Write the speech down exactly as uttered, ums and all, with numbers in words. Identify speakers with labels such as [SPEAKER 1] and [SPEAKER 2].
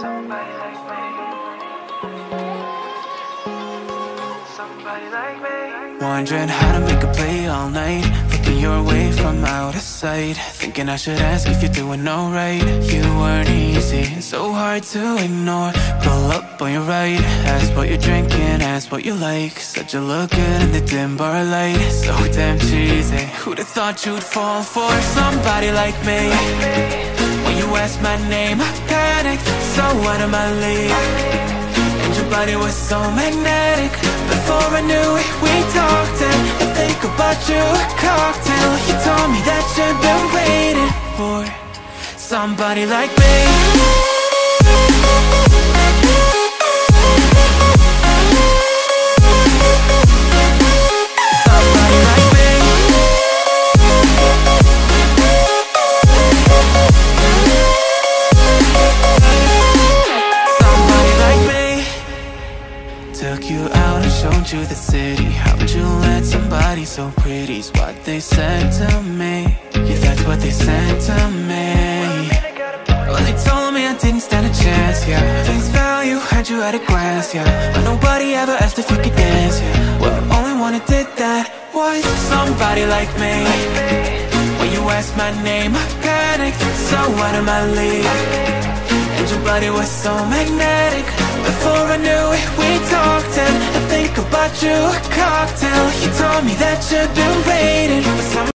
[SPEAKER 1] Somebody like me. Somebody like me.
[SPEAKER 2] Wondering how to make a play all night, looking your way from out of sight, thinking I should ask if you're doing alright. You weren't easy, so hard to ignore. Pull up on your right, ask what you're drinking, ask what you like. Said you look good in the dim bar light, so damn cheesy. Who'd have thought you'd fall for somebody like me? When you asked my name, I panicked, so out of my league. And your body was so magnetic. Before I knew it, we talked, and I think about you a cocktail. You told me that you've been waiting for somebody like me. Somebody like me. Somebody like me. Took you out and showed you the city. How'd you let somebody so pretty's what they said to me? Yeah, that's what they said to me. Well, they told me I didn't stand a chance, yeah. Face value, had you at a glance, yeah. But nobody ever asked if you could dance, yeah. Well, only one who did that was somebody like me. When you asked my name, I panicked, so out of my league. And your body was so magnetic. Before I knew it, we talked, and I think about you a cocktail. You told me that you've been waiting for some